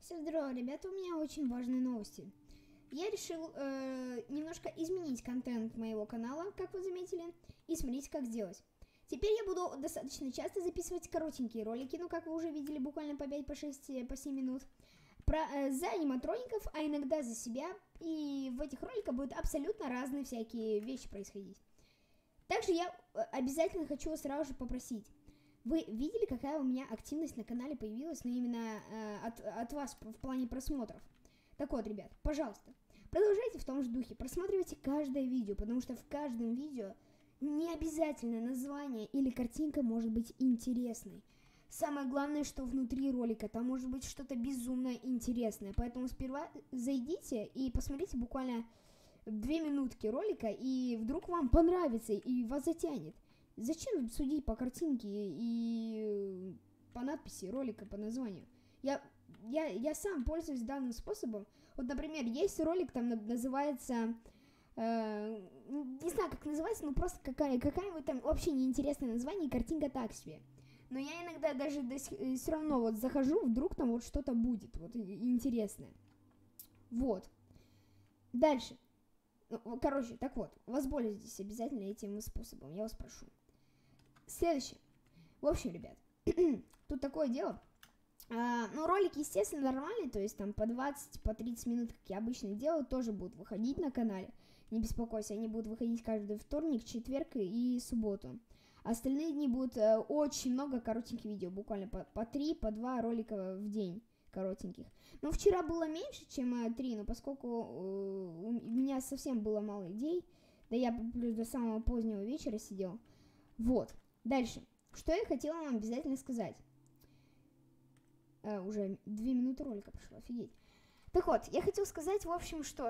Всем здорово, ребята, у меня очень важные новости. Я решил немножко изменить контент моего канала, как вы заметили, и смотрите, как сделать. Теперь я буду достаточно часто записывать коротенькие ролики, ну, как вы уже видели, буквально по 5, по 6, по 7 минут, за аниматроников, а иногда за себя, и в этих роликах будут абсолютно разные всякие вещи происходить. Также я обязательно хочу сразу же попросить. Вы видели, какая у меня активность на канале появилась, но именно от вас в плане просмотров? Так вот, ребят, пожалуйста, продолжайте в том же духе, просматривайте каждое видео, потому что в каждом видео не обязательно название или картинка может быть интересной. Самое главное, что внутри ролика там может быть что-то безумно интересное, поэтому сперва зайдите и посмотрите буквально 2 минутки ролика, и вдруг вам понравится и вас затянет. Зачем судить по картинке и по надписи ролика, по названию? Я сам пользуюсь данным способом. Вот, например, есть ролик, там называется... не знаю, как называется, но просто какая-нибудь там вообще неинтересное название, и картинка так себе. Но я иногда даже все равно вот захожу, вдруг там вот что-то будет, вот интересное. Вот. Дальше. Короче, так вот, воспользуйтесь обязательно этим способом, я вас прошу. Следующее. В общем, ребят, тут такое дело. Ну, ролики, естественно, нормальные, то есть там по 20, по 30 минут, как я обычно делаю, тоже будут выходить на канале. Не беспокойся, они будут выходить каждый вторник, четверг и субботу. Остальные дни будут очень много коротеньких видео, буквально по 3, по 2 ролика в день коротеньких. Ну, вчера было меньше, чем 3, но поскольку у меня совсем было мало идей, да я плюс до самого позднего вечера сидел. Вот. Дальше. Что я хотела вам обязательно сказать. Уже 2 минуты ролика прошло, офигеть. Так вот, я хотела сказать, в общем, что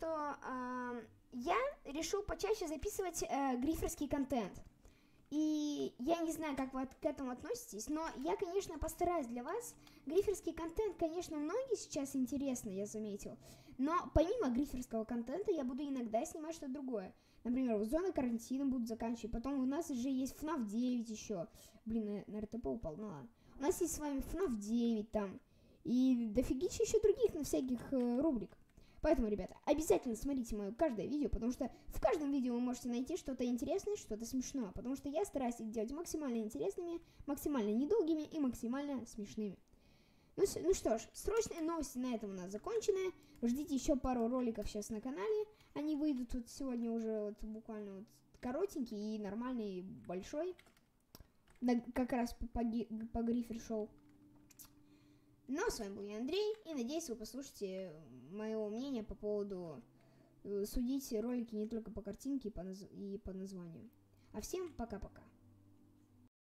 я решил почаще записывать гриферский контент. И я не знаю, как вы к этому относитесь, но я, конечно, постараюсь для вас. Гриферский контент, конечно, многие сейчас интересно, я заметил. Но помимо гриферского контента я буду иногда снимать что-то другое. Например, вот зоны карантина будут заканчивать. Потом у нас уже есть FNAF 9 еще. Блин, на РТП упал, ну ладно. У нас есть с вами FNAF 9 там. И дофигища еще других на всяких рубрик. Поэтому, ребята, обязательно смотрите мое каждое видео, потому что в каждом видео вы можете найти что-то интересное, что-то смешное, потому что я стараюсь их делать максимально интересными, максимально недолгими и максимально смешными. Ну что ж, срочные новости на этом у нас закончены. Ждите еще пару роликов сейчас на канале. Они выйдут вот сегодня уже вот буквально вот коротенький и нормальный, большой. Как раз по Грифер Шоу. Ну, а с вами был я, Андрей, и надеюсь, вы послушаете моего мнения по поводу судить ролики не только по картинке и по названию. А всем пока-пока.